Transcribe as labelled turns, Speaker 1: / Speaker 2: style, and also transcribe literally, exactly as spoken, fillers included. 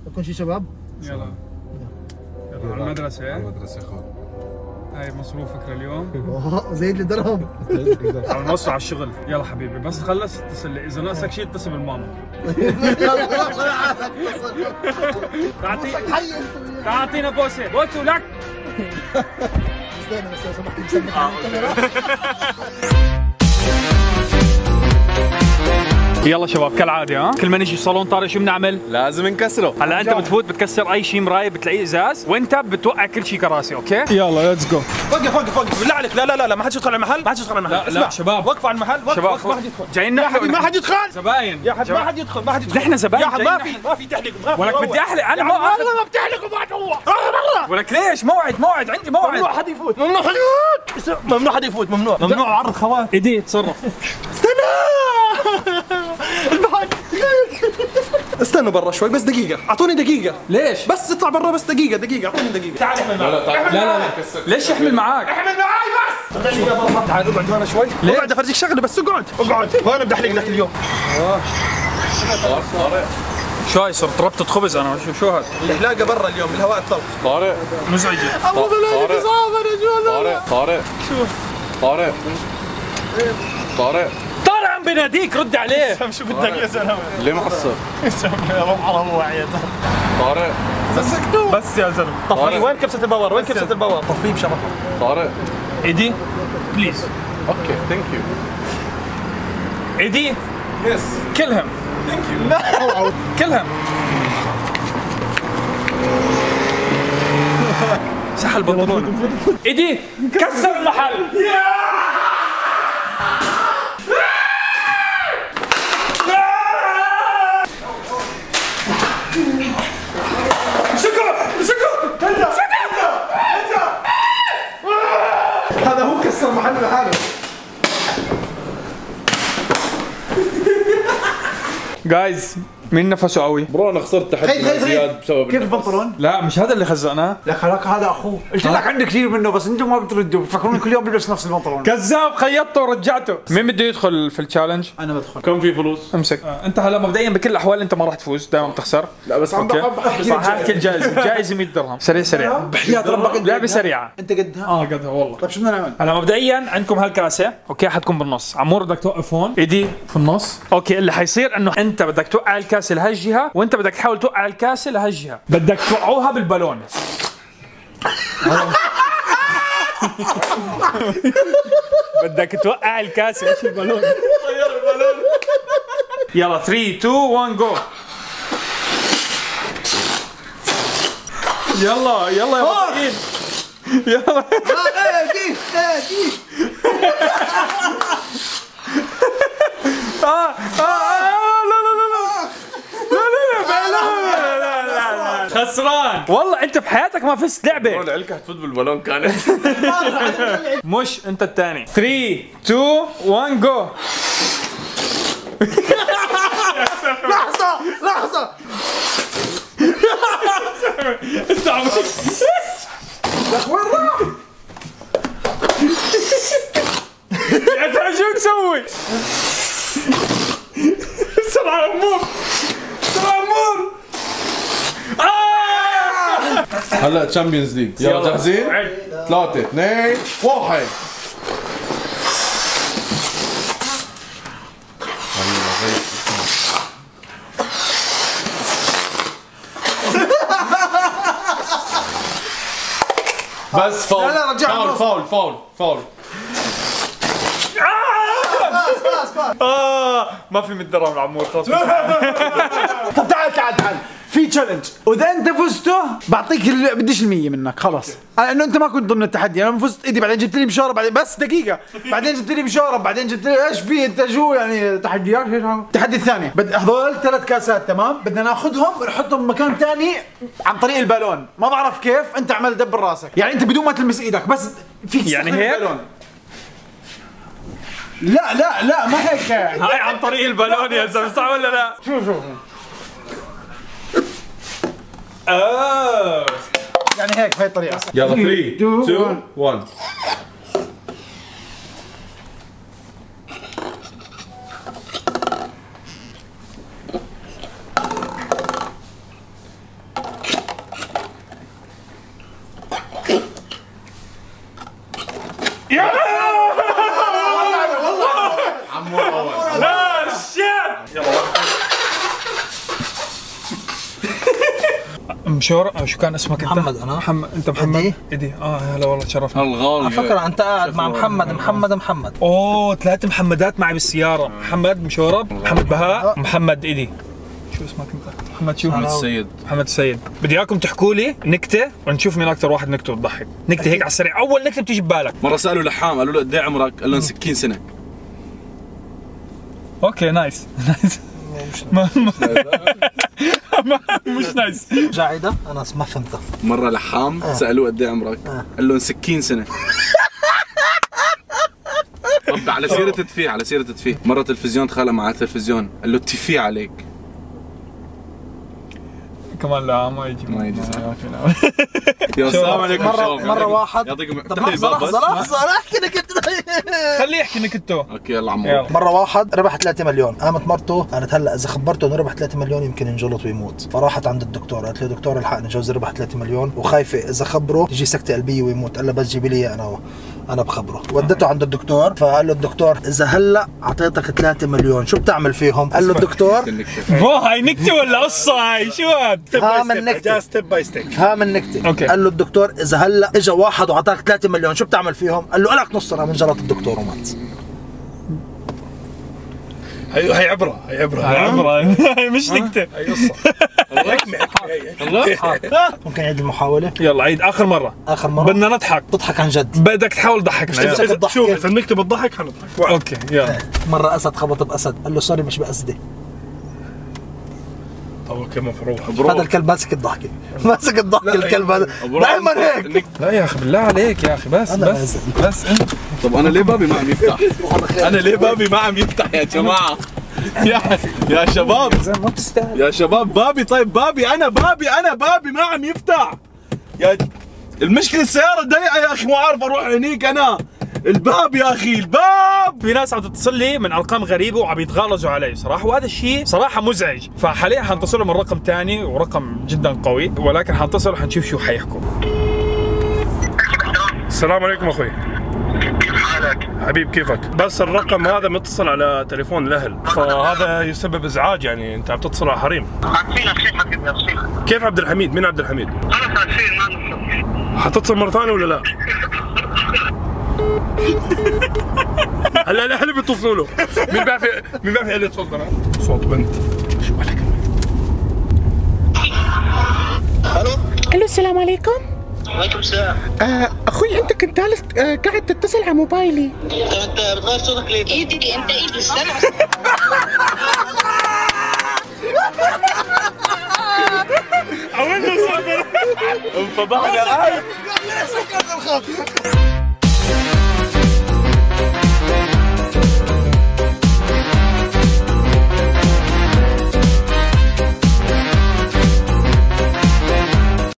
Speaker 1: يكون شي شباب؟
Speaker 2: يلا يلا على المدرسة.
Speaker 3: على المدرسة خو.
Speaker 2: هاي مصروفك لليوم.
Speaker 1: اوه زيد لي درهم.
Speaker 2: على نوصل على الشغل. يلا حبيبي بس تخلص اتصل لي، إذا ناقصك شيء اتصل بالماما. تعطي تعطينا بوسة، بوسة ولك.
Speaker 1: استنى بس لو سمحت مسمح الكاميرا.
Speaker 2: يلا شباب كالعاده، ها كل ما نجي صالون طارق شو بنعمل؟
Speaker 3: لازم نكسره.
Speaker 2: هلا انت بتفوت بتكسر اي شيء مرايه بتلاقيه ازاز، وانت بتوقع كل شيء كراسي. اوكي يلا ليتس جو.
Speaker 4: وقف وقف وقف بالله عليك. لا لا لا ما حدش يدخل على المحل، ما حدش يدخل على المحل.
Speaker 2: لا لا شباب
Speaker 4: وقفوا على المحل. وقف
Speaker 2: شباب
Speaker 4: وقف ما حد يدخل.
Speaker 2: جايين
Speaker 4: يا حبيبي ما حد يدخل.
Speaker 2: زباين
Speaker 4: يا حبيبي ما حد يدخل ما حد يدخل.
Speaker 2: نحن زباين.
Speaker 4: يا حبيبي ما في ما في تحليق.
Speaker 2: ولك بدي احلق انا. ما
Speaker 4: والله ما بتحلق وبعد هو برا.
Speaker 2: ولك ليش؟ موعد موعد عندي موعد.
Speaker 4: ممنوع حد يفوت. ممنوع حد يفوت. ممنوع حد يفوت. ممنوع ممنوع عرض خوات.
Speaker 2: ايدي تصرف.
Speaker 4: استنى البحر. استنوا برا شوي بس دقيقة، اعطوني دقيقة.
Speaker 2: ليش؟
Speaker 4: بس اطلع برا بس دقيقة دقيقة، اعطوني دقيقة. تعال احمل معي.
Speaker 2: لا لا لا ليش يحمل معاك؟
Speaker 4: احمل معي بس. تعال اقعد هنا شوي. اقعد افرجيك شغله بس اقعد. اقعد وانا بدي احلق لك اليوم.
Speaker 3: طارق
Speaker 2: شو هاي صرت ربطة خبز انا. شو شو هذا؟
Speaker 4: الحلاقة برا اليوم بالهواء الطلق.
Speaker 3: طارق
Speaker 2: مزعجة.
Speaker 4: ابو بلادك
Speaker 3: طارق.
Speaker 4: صعب انا شو
Speaker 3: طارق طارق
Speaker 4: شو
Speaker 3: طارق طارق
Speaker 2: طارق عم بناديك رد عليه.
Speaker 4: شو بدك يا زلمة؟
Speaker 3: ليه مقصر؟
Speaker 4: يا حرام وعي
Speaker 3: طارق
Speaker 4: بس يا زلمة. طفي. وين كبسة الباور؟ وين كبسة الباور؟ طفيه بشرف.
Speaker 3: طارق
Speaker 2: ايدي بليز.
Speaker 3: اوكي ثانك يو.
Speaker 2: ايدي
Speaker 3: يس
Speaker 2: كلهم.
Speaker 3: ثانك يو.
Speaker 2: كلهم. سحل بنطلونه. ايدي كسر المحل.
Speaker 4: هذا هو كسر محل لحاله.
Speaker 2: جايز مين نفسه قوي؟
Speaker 3: برو انا خسرت
Speaker 1: خير خير
Speaker 3: تحدي
Speaker 1: خير.
Speaker 3: زياد بسبب
Speaker 1: كيف
Speaker 3: النفس.
Speaker 1: البنطلون؟
Speaker 2: لا مش هذا اللي خزقناه.
Speaker 1: لا خلاك هذا اخوه، قلت لك عندي كثير منه بس انتم ما بتردوا، بتفكروني كل يوم بلبس نفس البنطلون.
Speaker 2: كذاب خيطته ورجعته. مين بده يدخل في التشالنج؟
Speaker 1: انا بدخل.
Speaker 3: كم في فلوس؟
Speaker 2: امسك. آه. انت هلا مبدئيا بكل الاحوال انت ما راح تفوز، دائما بتخسر.
Speaker 3: لا بس عم
Speaker 2: اوكي
Speaker 3: بحكي
Speaker 2: راح احكي الجائزه، الجائزه مية درهم. سريع سريع.
Speaker 1: بحياة ربك انت
Speaker 2: لعبه
Speaker 1: قدها؟
Speaker 2: سريعه.
Speaker 1: انت قدها؟
Speaker 2: اه قدها والله.
Speaker 1: طيب شو بدنا نعمل؟
Speaker 2: هلا مبدئيا عندكم هالكاسه، اوكي حتكون بالنص، عمور بدك توقف هون، ايدي في النص، اوكي اللي حيصير انه انت بدك توقع الكاسه لهالجهه وانت بدك تحاول توقع الكاسه لهالجهه، بدك توقعوها بالبالون. بدك توقع الكاسه مش البالون. طير البالون. يلا ثلاثة اثنين واحد جو. يلا يلا يا بطيئين. يلا
Speaker 1: ايه دي ايه دي.
Speaker 2: اه اه لا لا لا لا لا لا لا لا لا خسران والله. انت في حياتك ما فزت لعبه.
Speaker 3: العلكة هتفوت بالبالون كانت.
Speaker 2: مش انت الثاني. ثلاثة اثنين واحد جو.
Speaker 1: لحظة لحظة.
Speaker 2: انت عم
Speaker 1: وين راح؟
Speaker 2: يا ترى شو تسوي؟ سرعة عمور سرعة عمور.
Speaker 3: هلا تشامبيونز ليج. يلا جاهزين؟ ثلاثة اثنين واحد. بس فاول.
Speaker 1: لا لا رجعها
Speaker 3: فاول
Speaker 1: بالنص.
Speaker 3: فاول فاول فاول.
Speaker 2: اه ما في مية درهم لعمور خلاص.
Speaker 1: طب تعال تعال تعال في تشالنج، واذا انت فزته بعطيك ال... بديش المية منك خلاص، لانه انت ما كنت ضمن التحدي. انا فزت ايدي بعدين جبت لي مشوره بعدين بس دقيقه بعدين جبت لي مشوره بعدين جبت لي ايش في انت شو يعني تحديات. التحدي الثاني بد هذول ثلاث كاسات تمام، بدنا ناخذهم ونحطهم بمكان ثاني عن طريق البالون. ما بعرف كيف، انت عمال دبر راسك يعني انت بدون ما تلمس ايدك بس فيك
Speaker 2: يعني
Speaker 1: تستخدم
Speaker 2: هيك؟
Speaker 1: البالون. لا لا لا ما هيك.
Speaker 2: هاي عن طريق البالون يا زلمه صح ولا لا؟
Speaker 1: شوف شوف
Speaker 2: اه
Speaker 1: يعني هيك بهي الطريقه.
Speaker 3: يلا ثلاثة اثنين واحد.
Speaker 2: يا عمور اول. لا شيت. يلا مشور. شو كان اسمك انت؟
Speaker 5: محمد. انا
Speaker 2: محمد. انت محمد؟ ايدي. اه هلا والله تشرفنا.
Speaker 3: الغالي
Speaker 5: على فكرة انت قاعد مع محمد محمد محمد.
Speaker 2: اوه ثلاث محمدات معي بالسيارة. محمد مشورب، محمد بهاء، محمد ايدي. شو اسمك انت؟ محمد شو؟
Speaker 3: محمد السيد.
Speaker 2: محمد السيد. بدي اياكم تحكوا لي نكتة ونشوف مين اكثر واحد نكته بتضحك. نكتة هيك على السريع، اول نكتة بتيجي ببالك.
Speaker 3: مرة سألوا لحام قالوا له قد ايه عمرك؟ قال لهم ستين سنة.
Speaker 2: اوكي نايس نايس. مش نايس.
Speaker 5: جاعدة انا ما فهمتها.
Speaker 3: مرة لحام سألوه قد ايه عمرك؟ قال لهم ستين سنة. طب على سيرة تدفيه على سيرة تدفيه، مرة تلفزيون تخانق مع التلفزيون قال له تفيه عليك.
Speaker 2: كمان لا ما يجي
Speaker 3: ما يجي صح. يا السلام عليكم.
Speaker 5: مرة مرة واحد.
Speaker 3: يعطيكم.
Speaker 5: طب لحظة لحظة لحظة انا احكي لك انت.
Speaker 2: خليه يحكي نكته.
Speaker 3: اوكي يلا عمو.
Speaker 5: مرة واحد ربح ثلاثة مليون، قامت مرته قالت هلا اذا خبرته انه ربح ثلاثة مليون يمكن ينجلط ويموت، فراحت عند الدكتور قالت له دكتور الحقني جوزي ربح ثلاثة مليون وخايفة اذا خبره تجي سكتة قلبية ويموت، قال لها بس جيبي لي انا انا بخبره. ودته عند الدكتور فقال له الدكتور اذا هلا اعطيتك ثلاثة مليون شو بتعمل فيهم؟ قال له الدكتور
Speaker 2: مو هاي نكته ولا قصة هاي؟ شو هاد؟
Speaker 5: ها من نكتة
Speaker 4: ستيب باي ستيب.
Speaker 5: ها من نكتة.
Speaker 2: أوكي.
Speaker 5: قال له الدكتور اذا هلا اجى واحد واعطاك ثلاثة مليون شو بتعمل فيهم؟ قال له لك نص سنة من جلط الدكتور ومات.
Speaker 4: هي هي عبرة هي عبرة
Speaker 2: هاي عبرة. هاي مش نكتة.
Speaker 4: هي قصة.
Speaker 5: ممكن نعيد المحاولة؟
Speaker 2: يلا عيد آخر مرة.
Speaker 5: آخر مرة
Speaker 2: بدنا نضحك.
Speaker 5: تضحك عن جد.
Speaker 2: بدك تحاول تضحكنا.
Speaker 5: تمسك الضحكة.
Speaker 4: شوف اذا النكتة بتضحك حنضحك.
Speaker 2: اوكي يلا.
Speaker 5: مرة أسد خبط بأسد، قال له سوري مش بأسدي.
Speaker 4: طب كمان فروح.
Speaker 5: هذا الكلب ماسك الضحكة، ماسك الضحكة الكلب هذا دائما هيك.
Speaker 2: لا يا اخي بالله عليك يا اخي بس
Speaker 5: أنا
Speaker 2: بس بس انت.
Speaker 3: طب انا ليه بابي ما عم يفتح؟ انا ليه بابي ما عم يفتح يا جماعة؟ يا يا شباب
Speaker 5: ما بتستاهل.
Speaker 3: يا شباب بابي طيب بابي انا بابي انا بابي ما عم يفتح. يا المشكلة السيارة ضيقة يا اخي مو عارف اروح هنيك انا. الباب يا اخي الباب.
Speaker 2: في ناس عم تتصل لي من ارقام غريبه وعم يتغالظوا علي صراحه، وهذا الشيء صراحه مزعج، فحاليا حنتصل من رقم ثاني ورقم جدا قوي، ولكن حنتصل وحنشوف شو حيحكوا.
Speaker 4: السلام عليكم اخوي.
Speaker 6: كيف حالك؟
Speaker 4: حبيب كيفك؟ بس الرقم هذا متصل على تليفون الاهل، فهذا يسبب ازعاج، يعني انت عم تتصل على حريم.
Speaker 6: عارفين الشيخ بدي اوصيك.
Speaker 4: كيف عبد الحميد؟ مين عبد الحميد؟
Speaker 6: خلص عارفين ما نصل.
Speaker 4: حتتصل مرة ثانية ولا لا؟ هلا الاهل بيتصلوا له. مين بيعرف مين بيعرف يقلد صوت بنات؟ صوت بنت. شو عليك؟
Speaker 6: الو
Speaker 7: الو السلام عليكم.
Speaker 6: وعليكم السلام.
Speaker 7: آه اخوي انت كنت جالس آه قاعد تتصل على موبايلي.
Speaker 6: طيب انت بتغير صوتك ليه؟ ايدي انت ايدي استنى
Speaker 4: عملنا صوت. انفضحنا.